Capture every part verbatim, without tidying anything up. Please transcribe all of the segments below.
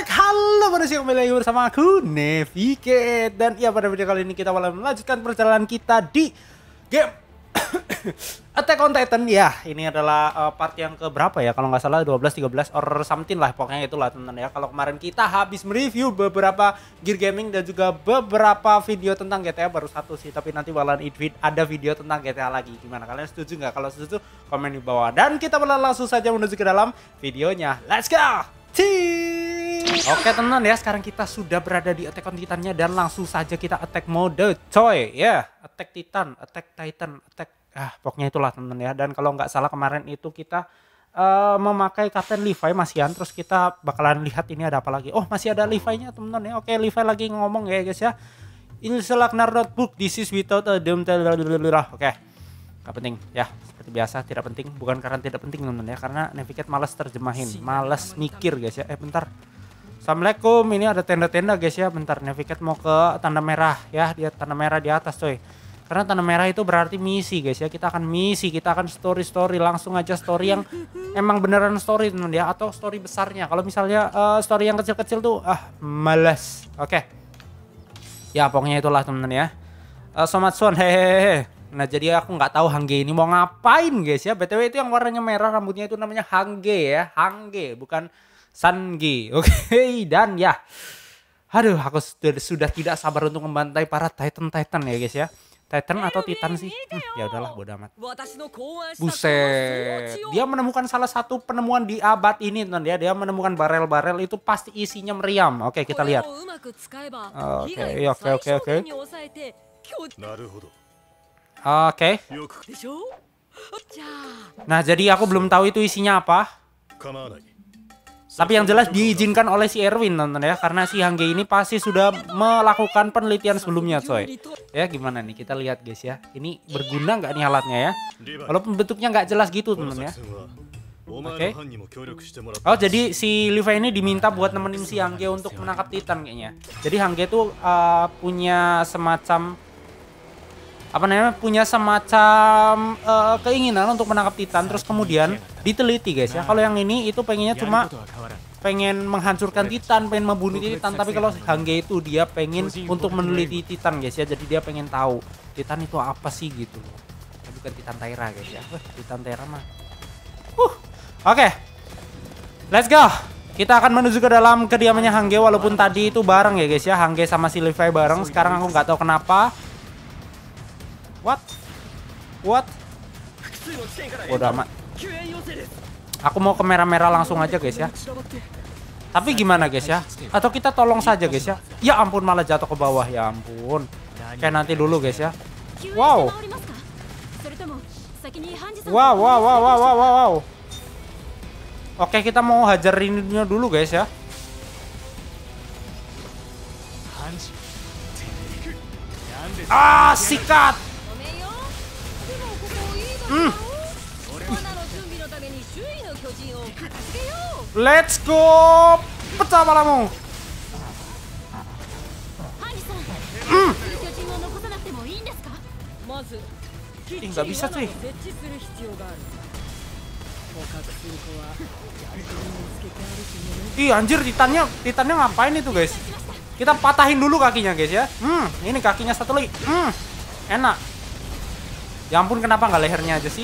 Attack. Halo manusia, kembali lagi bersama aku Navigate. Dan ya, pada video kali ini kita malah melanjutkan perjalanan kita di game Attack on Titan. Ya, ini adalah uh, part yang ke berapa ya, kalau nggak salah dua belas, tiga belas or something lah, pokoknya itulah teman-teman ya. Kalau kemarin kita habis mereview beberapa gear gaming dan juga beberapa video tentang G T A, baru satu sih, tapi nanti bakalan ada video tentang G T A lagi. Gimana, kalian setuju nggak? Kalau setuju komen di bawah. Dan kita malah langsung saja menuju ke dalam videonya. Let's go! Cii. Oke teman-teman ya, sekarang kita sudah berada di Attack on Titannya dan langsung saja kita attack mode coy ya. Yeah. Attack Titan, attack Titan, attack ah pokoknya itulah teman-teman ya. Dan kalau nggak salah kemarin itu kita uh, memakai Kapten Levi masihan, terus kita bakalan lihat ini ada apa lagi. Oh, masih ada Levi-nya teman-teman ya. Oke, Levi lagi ngomong ya guys ya. Ilselaknar notebook, this is without a dum. Oke. Gak penting ya, seperti biasa tidak penting, bukan karena tidak penting teman-teman ya, karena Navigate malas terjemahin, malas mikir guys ya. Eh bentar, assalamualaikum, ini ada tenda-tenda guys ya. Bentar, Navigate mau ke tanda merah ya, dia tanda merah di atas coy, karena tanda merah itu berarti misi guys ya. Kita akan misi, kita akan story-story, langsung aja story yang emang beneran story teman ya, atau story besarnya. Kalau misalnya uh, story yang kecil-kecil tuh ah malas. Oke okay. Ya pokoknya itulah teman-teman ya. uh, Somatsuan hehehe. Nah jadi aku nggak tahu Hangge ini mau ngapain guys ya. B T W itu yang warnanya merah rambutnya itu namanya Hangge ya. Hangge bukan Sange. Oke okay. Dan ya, aduh aku sudah, sudah tidak sabar untuk membantai para Titan-Titan ya guys ya. Titan atau Titan sih, hmm, ya udahlah bodo amat. Buset, dia menemukan salah satu penemuan di abad ini teman ya. Dia menemukan barel-barel itu pasti isinya meriam. Oke kita lihat. Oke oke oke oke. Oke. Nah jadi aku belum tahu itu isinya apa. Tapi yang jelas diizinkan oleh si Erwin nonton ya, karena si Hangge ini pasti sudah melakukan penelitian sebelumnya coy. Ya gimana nih, kita lihat guys ya. Ini berguna nggak nih alatnya ya? Walaupun bentuknya nggak jelas gitu temen ya. Oke. Oh jadi si Levi ini diminta buat nemenin si Hangge untuk menangkap Titan kayaknya. Jadi Hangge tuh uh, punya semacam apa namanya, punya semacam uh, keinginan untuk menangkap Titan, terus kemudian diteliti guys ya. Kalau yang ini itu pengennya cuma pengen menghancurkan Titan, pengen membunuh Titan, tapi kalau Hangge itu dia pengen untuk meneliti Titan guys ya. Jadi dia pengen tahu Titan itu apa sih gitu loh. Bukan Titan Taira guys ya. Wah, Titan Taira mah. Uh. Oke. Okay. Let's go. Kita akan menuju ke dalam kediamannya Hangge, walaupun tadi itu bareng ya guys ya. Hangge sama si Levi bareng. Sekarang aku nggak tahu kenapa. What? What? Bodoh amat. Aku mau ke merah-merah langsung aja guys ya. Tapi gimana guys ya? Atau kita tolong saja guys ya? Ya ampun, malah jatuh ke bawah. Ya ampun. Kayak nanti dulu guys ya. Wow. Wow, wow, wow, wow, wow, wow. Oke, kita mau hajarinnya dulu guys ya. Ah, sikat. Hmm. Let's go, pecah palamu. Hmm. Ih, nggak bisa cuy. Ih anjir, titannya titannya ngapain itu guys? Kita patahin dulu kakinya guys ya. Hmm, ini kakinya satu lagi. Hmm, enak. Ya ampun, kenapa nggak lehernya aja sih?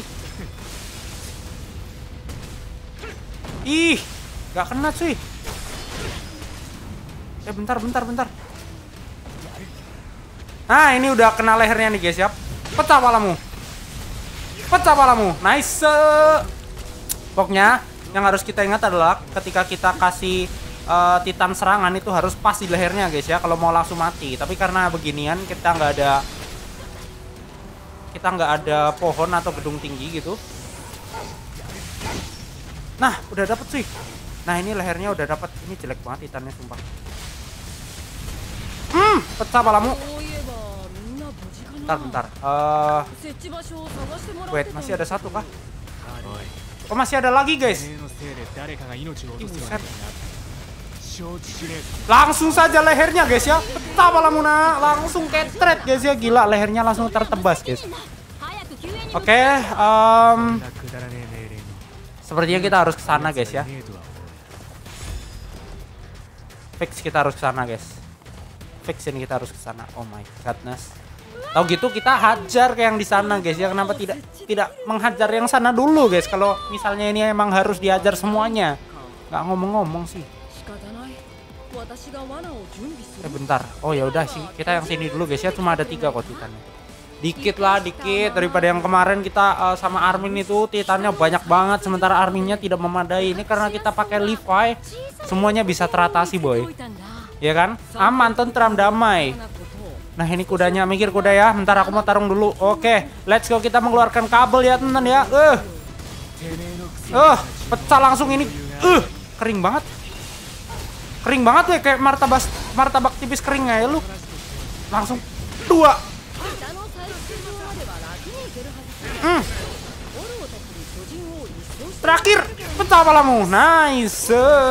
Ih, nggak kena cuy. Eh bentar, bentar, bentar. Nah ini udah kena lehernya nih guys ya. Pecah palamu. Pecah palamu. Nice. Pokoknya yang harus kita ingat adalah ketika kita kasih uh, Titan serangan itu harus pas di lehernya guys ya. Kalau mau langsung mati. Tapi karena beginian kita nggak ada kita nggak ada pohon atau gedung tinggi gitu. Nah udah dapet sih. Nah ini lehernya udah dapet. Ini jelek banget Titannya sumpah. Hmm, pecah palamu. Bentar bentar. Uh, wait, masih ada satu kah? Oh masih ada lagi guys. Ih, buset. Langsung saja lehernya guys ya. Pecah palamu nah. Langsung ketret guys ya. Gila, lehernya langsung tertebas guys. Oke, okay, um, sepertinya kita harus ke sana guys ya. Fix kita harus ke sana, guys. Fix ini kita harus ke sana. Oh my godness. Tahu gitu kita hajar ke yang di sana, guys. Ya kenapa tidak tidak menghajar yang sana dulu, guys? Kalau misalnya ini emang harus dihajar semuanya. Nggak ngomong-ngomong sih. Eh bentar. Oh ya udah sih, kita yang sini dulu, guys ya. Cuma ada tiga kok titannya. Dikit lah, dikit daripada yang kemarin kita uh, sama Armin itu titannya banyak banget, sementara Arminnya tidak memadai. Ini karena kita pakai Levi, semuanya bisa teratasi, boy. Ya kan? Aman, tentram, damai. Nah ini kudanya, mikir kuda ya. Bentar aku mau tarung dulu. Oke, let's go, kita mengeluarkan kabel ya teman ya. Eh, uh. uh, pecah langsung ini. Eh, uh, kering banget. Kering banget ya, kayak martabak martabak tipis kering aja lu. Langsung dua. Hmm. Terakhir, pecah palamu. Nice.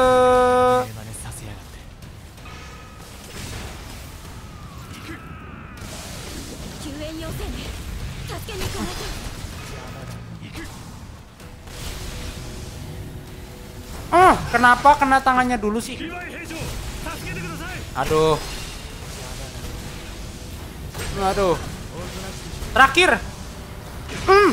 Ah, kenapa kena tangannya dulu sih? Aduh. Aduh. Terakhir. Hmm.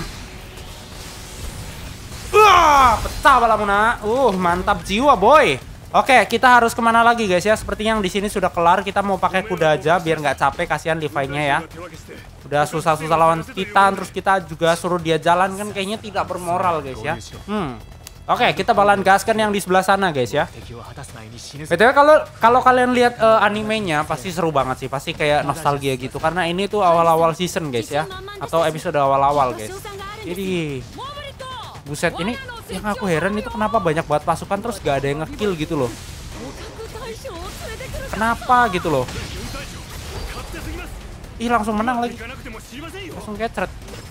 Wah, pecah balamuna. Uh, mantap jiwa, boy. Oke, kita harus kemana lagi, guys ya? Sepertinya yang di sini sudah kelar. Kita mau pakai kuda aja biar nggak capek. Kasihan Levi-nya ya. Udah susah-susah lawan Titan, terus kita juga suruh dia jalan, kan kayaknya tidak bermoral, guys ya. Hmm. Oke, kita bakalan gaskan yang di sebelah sana, guys ya. B T W kalau kalau kalian lihat uh, animenya pasti seru banget sih, pasti kayak nostalgia gitu karena ini tuh awal-awal season, guys ya, atau episode awal-awal, guys. Jadi buset, ini yang aku heran itu kenapa banyak banget pasukan terus gak ada yang ngekill gitu loh. Kenapa gitu loh? Ih, langsung menang lagi. Langsung kecret.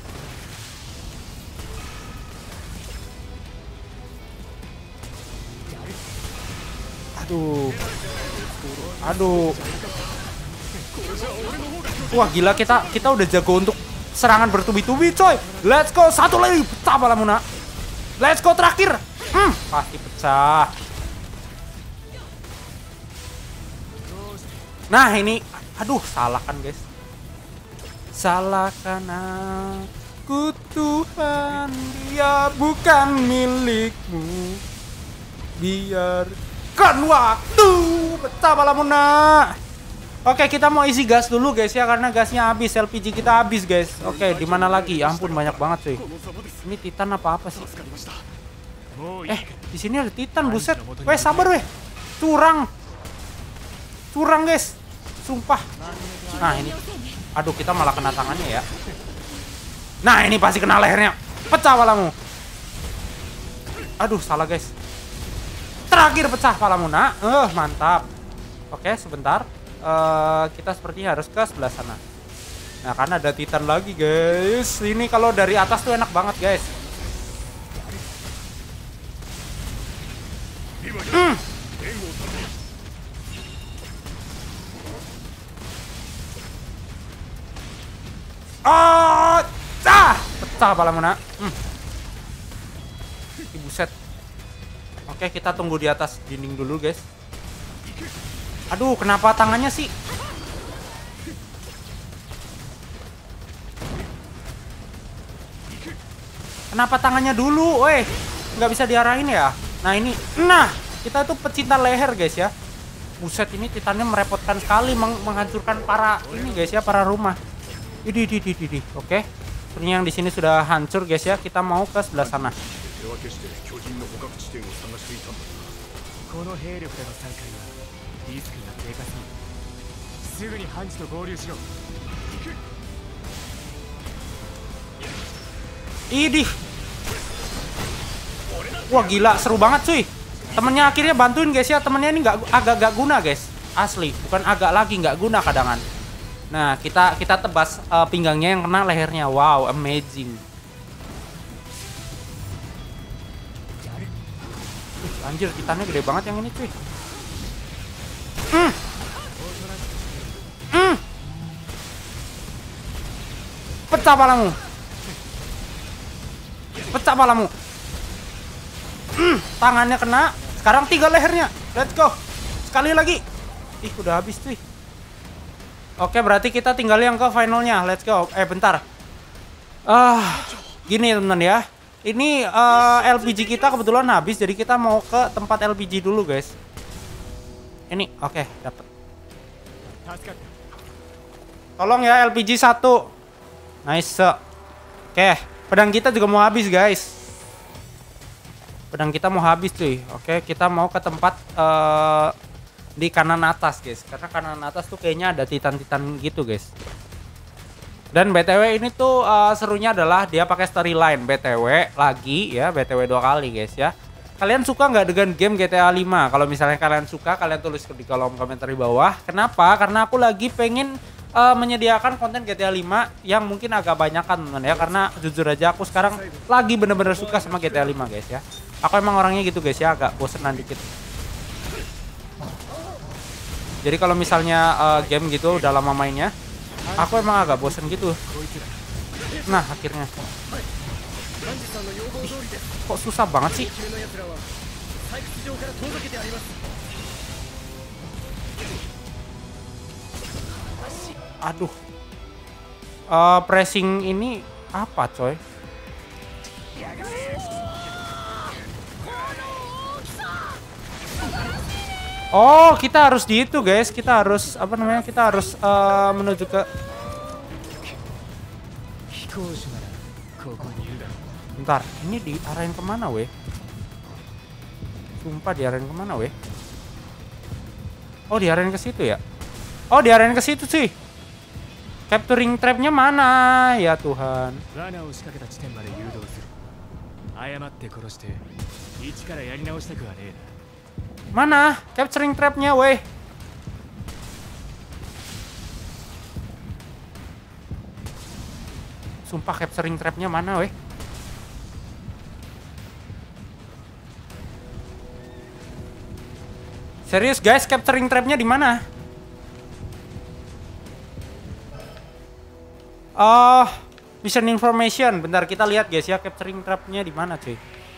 Aduh. Aduh. Wah, gila, kita kita udah jago untuk serangan bertubi-tubi, coy. Let's go, satu lagi pecah balamuna. Let's go terakhir. Hmm, pasti pecah. Nah, ini aduh, salah kan, guys. Salahkan aku Tuhan, dia bukan milikmu. Biarkan waktu pecah balamuna. Oke, kita mau isi gas dulu, guys ya, karena gasnya habis, L P G kita habis, guys. Oke, di mana lagi? Ya ampun, banyak banget, cuy. Ini Titan apa apa sih? Eh, di sini ada Titan, buset. Weh, sabar weh. Curang. Curang, guys. Sumpah. Nah, ini. Aduh, kita malah kena tangannya ya. Nah, ini pasti kena lehernya. Pecah palamu. Aduh, salah, guys. Terakhir pecah palamu, nak. Eh, uh, mantap. Oke, sebentar. Uh, kita sepertinya harus ke sebelah sana. Nah, karena ada Titan lagi, guys. Ini kalau dari atas tuh enak banget, guys. Mm. Oh, ah, pecah palamuna. Hmm. Buset. Oke, kita tunggu di atas dinding dulu, guys. Aduh, kenapa tangannya sih? Kenapa tangannya dulu? Weh, nggak bisa diarahin ya? Nah ini, nah kita tuh pecinta leher, guys ya. Buset, ini Titannya merepotkan sekali meng menghancurkan para ini, guys ya, para rumah. Idi, idi, idi, idi. Oke, sepertinya yang di sini sudah hancur, guys ya. Kita mau ke sebelah sana. Idih. Wah, gila, seru banget, cuy. Temennya akhirnya bantuin, guys ya. Temennya ini nggak agak gak guna, guys. Asli, bukan agak lagi nggak guna kadangan. Nah, kita kita tebas uh, pinggangnya yang kena lehernya. Wow, amazing. Anjir, Titannya gede banget yang ini, cuy. Mm. Mm. Pecah palamu. Pecah palamu. Mm. Tangannya kena. Sekarang tiga lehernya. Let's go. Sekali lagi. Ih, udah habis cuy. Oke, berarti kita tinggal yang ke finalnya. Let's go. Eh, bentar. Ah, gini teman-teman ya. Ini uh, L P G kita kebetulan habis, jadi kita mau ke tempat L P G dulu, guys. Ini, oke, okay, dapat. Tolong ya L P G satu. Nice. Oke, okay, pedang kita juga mau habis, guys. Pedang kita mau habis, cuy. Oke, okay, kita mau ke tempat uh, di kanan atas, guys. Karena kanan atas tuh kayaknya ada titan-titan gitu, guys. Dan B T W ini tuh uh, serunya adalah dia pakai storyline. B T W lagi ya, B T W dua kali, guys ya. Kalian suka nggak dengan game G T A lima? Kalau misalnya kalian suka, kalian tulis di kolom komentar di bawah. Kenapa? Karena aku lagi pengen uh, menyediakan konten G T A lima yang mungkin agak banyak kan, teman ya. Karena jujur aja aku sekarang lagi bener-bener suka sama G T A lima, guys ya. Aku emang orangnya gitu, guys ya, agak bosenan dikit. Jadi kalau misalnya uh, game gitu udah lama mainnya, aku emang agak bosen gitu. Nah, akhirnya. Ih, kok susah banget sih? Aduh. Uh, pressing ini apa, coy? Oh, kita harus di itu, guys. Kita harus apa namanya? Kita harus uh, menuju ke. Bentar, ini diarahin kemana, weh? Sumpah diarahin kemana, weh? Oh, diarahin ke situ ya? Oh, diarahin ke situ sih. Capturing trapnya mana? Ya Tuhan. Mana? Capturing trapnya, weh? Sumpah capturing trapnya mana, weh? Serius, guys, capturing trapnya di mana? Oh, mission information. Bentar, kita lihat, guys ya, capturing trapnya di mana, cuy?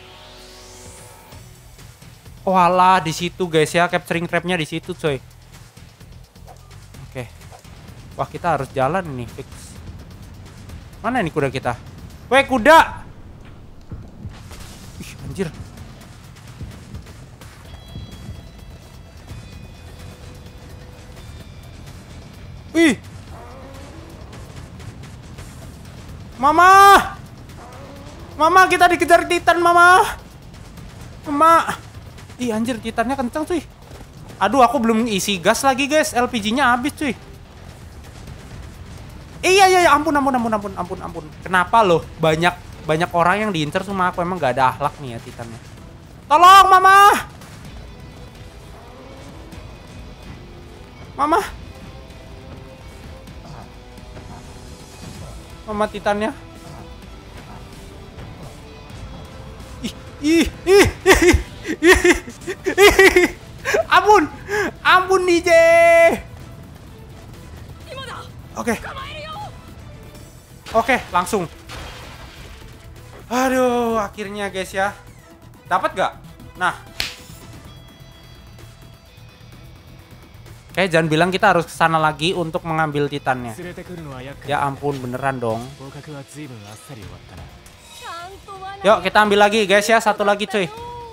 Oh alah, di situ, guys ya, capturing trapnya di situ, coy. Oke. Wah, kita harus jalan nih, fix. Mana ini kuda kita? Weh, kuda! Ih, anjir. Wih! Mama! Mama, kita dikejar titan, Mama! Mama! Ih, anjir, titannya kenceng, cuy. Aduh, aku belum isi gas lagi, guys. L P G-nya habis, cuy. Iya, iya, iya, ampun, ampun, ampun, ampun, ampun, ampun. Kenapa loh? Banyak banyak orang yang diincer sama aku. Emang gak ada akhlak nih ya titannya. Tolong, Mama! Mama! Mama titannya. Ih, ih, ih, ih. Ampun, ampun D J. Oke, oke, langsung. Aduh, akhirnya guys ya, dapat gak? Nah, oke, jangan bilang kita harus ke sana lagi untuk mengambil titannya. Ya ampun, beneran dong. Yuk kita ambil lagi guys ya, satu lagi cuy.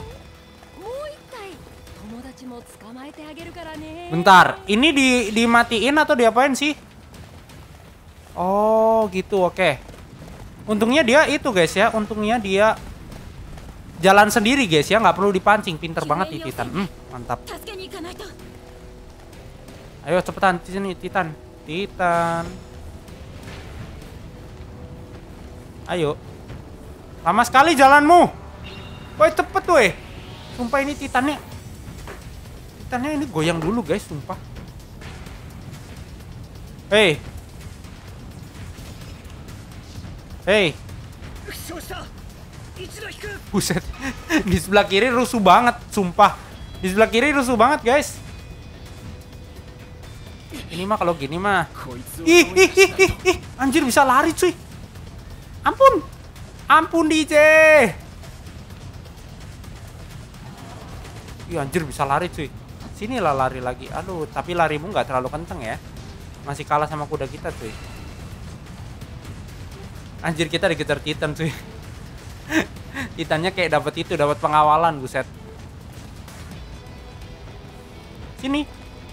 Bentar, ini di dimatiin atau diapain sih? Oh gitu, oke. Untungnya dia itu guys ya, untungnya dia jalan sendiri guys ya, nggak perlu dipancing. Pinter banget nih Titan, hmm, mantap. Ayo cepetan sini Titan, Titan. Ayo. Lama sekali jalanmu. Woi cepet woi. Sumpah ini Titannya. Titannya ini goyang dulu guys, sumpah. Hei. Hei. Buset. Di sebelah kiri rusuh banget, sumpah. Di sebelah kiri rusuh banget guys. Ini mah kalau gini mah. Ih, ih, ih, ih, ih. Anjir bisa lari cuy. Ampun. Ampun D J. Ih anjir bisa lari cuy. Sinilah lari lagi. Aduh, tapi larimu nggak terlalu kenceng ya. Masih kalah sama kuda kita cuy. Anjir, kita dikejar Titan cuy. Titannya kayak dapat itu, dapat pengawalan, buset. Sini.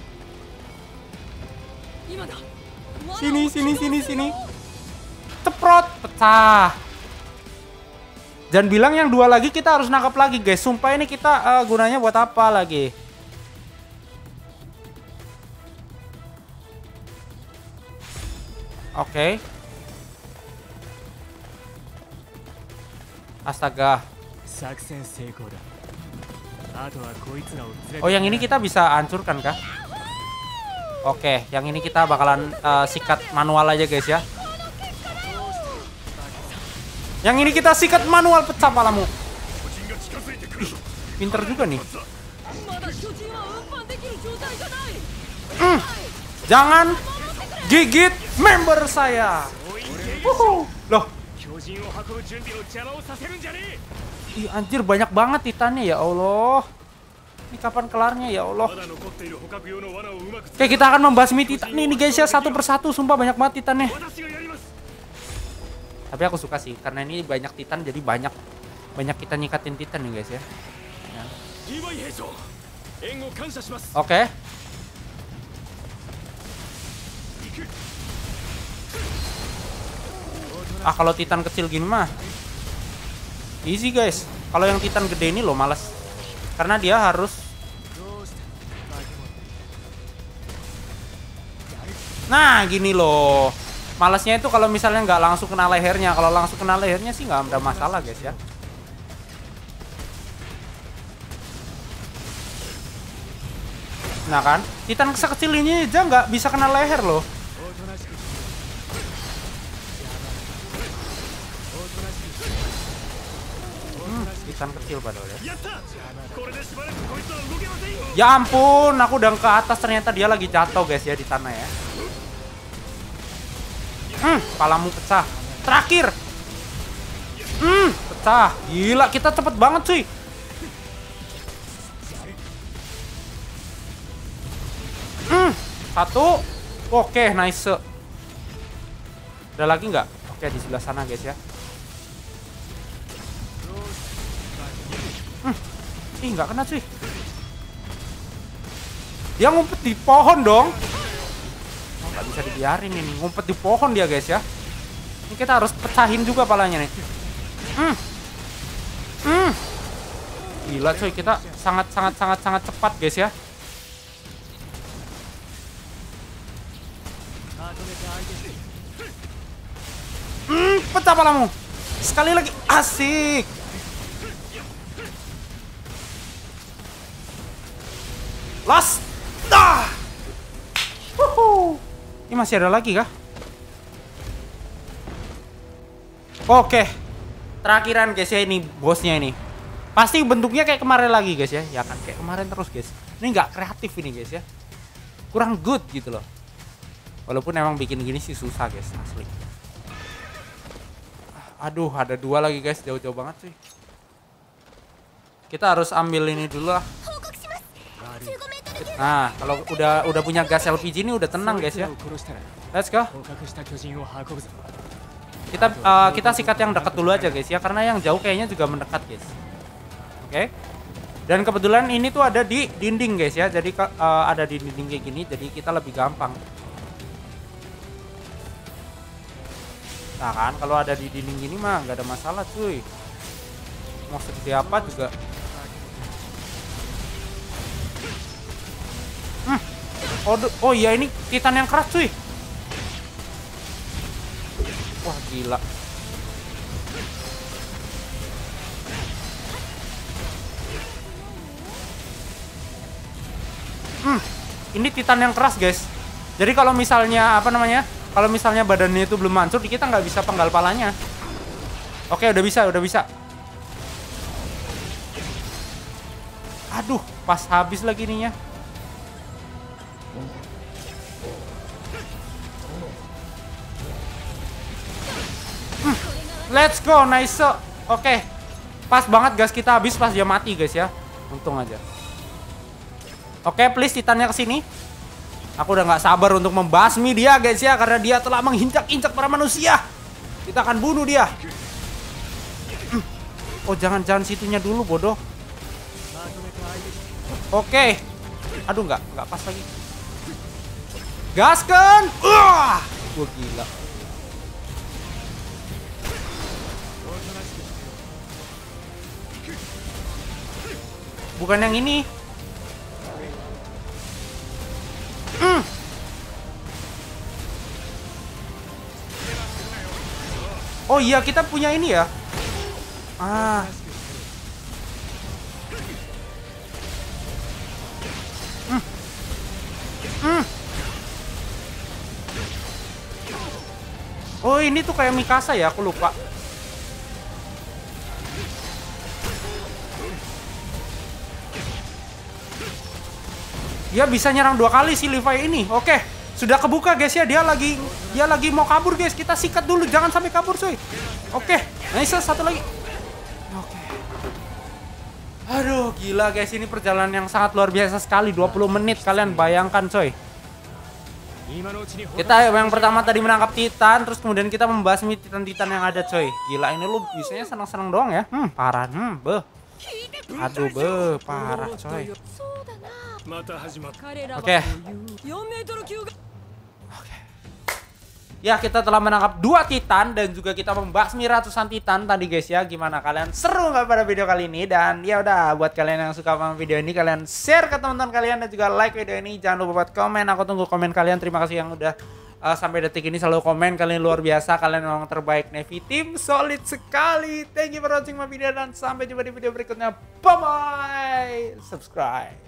Sini, sini, sini, sini. Ceprot, pecah. Jangan bilang yang dua lagi kita harus nangkap lagi, guys. Sumpah ini kita uh, gunanya buat apa lagi? Oke. Okay. Astaga. Oh, yang ini kita bisa hancurkan kah? Oke, okay, yang ini kita bakalan uh, sikat manual aja guys ya. Yang ini kita sikat manual, pecah palamu. Ih, pinter juga nih. Mm, jangan gigit member saya. Wuhu. Loh. Ih, anjir banyak banget titannya ya Allah. Ini kapan kelarnya ya Allah. Oke, kita akan membasmi titan ini guys ya, satu persatu. Sumpah banyak banget titannya. Tapi aku suka sih karena ini banyak titan, jadi banyak banyak kita nyikatin titan nih guys ya. Ya. Oke. Ah, kalau titan kecil gini mah easy guys. Kalau yang titan gede ini loh males. Karena dia harus. Nah, gini loh. Malesnya itu kalau misalnya nggak langsung kena lehernya. Kalau langsung kena lehernya sih nggak ada masalah guys ya. Nah kan, titan sekecil ini aja nggak bisa kena leher loh. Hmm, titan kecil padahal ya. Ya ampun, aku udah ke atas ternyata dia lagi jatuh guys ya di tanah ya. Hmm, palamu pecah. Terakhir. Hmm, pecah. Gila, kita cepet banget cuy. Hmm, satu. Oke, nice. Ada lagi nggak? Oke, di sebelah sana guys ya. Hmm. Ih, nggak kena cuy. Dia ngumpet di pohon dong. Oh, nggak bisa dibiarin ini. Ngumpet di pohon dia guys ya. Ini kita harus pecahin juga palanya nih. Hmm. Hmm. Gila cuy, kita sangat sangat sangat sangat cepat guys ya. Hmm, pecah palamu. Sekali lagi, asik. Last. Ah. Wuhu. Ini masih ada lagi kah? Oke. Terakhiran guys ya, ini bosnya ini. Pasti bentuknya kayak kemarin lagi guys ya. Ya kan, kayak kemarin terus guys. Ini nggak kreatif ini guys ya. Kurang good gitu loh. Walaupun emang bikin gini sih susah guys, asli. Aduh, ada dua lagi guys, jauh-jauh banget sih. Kita harus ambil ini dulu lah. Nah, kalau udah udah punya gas L P G ini udah tenang guys ya. Let's go. Kita uh, kita sikat yang dekat dulu aja guys ya, karena yang jauh kayaknya juga mendekat guys. Oke. Okay. Dan kebetulan ini tuh ada di dinding guys ya, jadi uh, ada di dinding kayak gini, jadi kita lebih gampang. Nah kan, kalau ada di dinding gini mah nggak ada masalah cuy. Mau segede apa juga. Hmm. Oh, oh iya, ini titan yang keras cuy. Wah gila. Hmm. Ini titan yang keras guys. Jadi kalau misalnya apa namanya? Kalau misalnya badannya itu belum hancur, kita nggak bisa penggal palanya. Oke, udah bisa, udah bisa. Aduh, pas habis lagi ininya. Hmm, let's go, nice. Oke, pas banget gas kita habis pas dia mati guys ya. Untung aja. Oke, please Titannya kesini. Aku udah nggak sabar untuk membasmi dia guys ya, karena dia telah menginjak-injak para manusia. Kita akan bunuh dia. Oh, jangan-jangan situnya dulu bodoh. Oke. Aduh, nggak nggak pas lagi. Gaskan. Wah, gua gila. Bukan yang ini. Mm. Oh iya, kita punya ini ya. Ah. Mm. Mm. Oh, ini tuh kayak Mikasa ya, aku lupa. Dia bisa nyerang dua kali si Levi ini. Oke, sudah kebuka guys ya. Dia lagi dia lagi mau kabur guys. Kita sikat dulu, jangan sampai kabur coy. Oke, nice, satu lagi. Oke. Aduh, gila guys, ini perjalanan yang sangat luar biasa sekali. dua puluh menit, kalian bayangkan coy. Kita yang pertama tadi menangkap Titan, terus kemudian kita membasmi Titan-Titan yang ada coy. Gila, ini lu bisanya senang-senang doang ya. Hmm, parah. Hmm, beh. Aduh, beh, parah coy. Oke. Oke. Ya, kita telah menangkap dua Titan dan juga kita membasmi ratusan Titan tadi guys ya. Gimana kalian? Seru nggak pada video kali ini? Dan ya udah, buat kalian yang suka sama video ini, kalian share ke teman-teman kalian dan juga like video ini. Jangan lupa buat komen. Aku tunggu komen kalian. Terima kasih yang udah uh, sampai detik ini selalu komen. Kalian luar biasa. Kalian memang terbaik Navy Team. Solid sekali. Thank you for watching my video dan sampai jumpa di video berikutnya. Bye bye. Subscribe.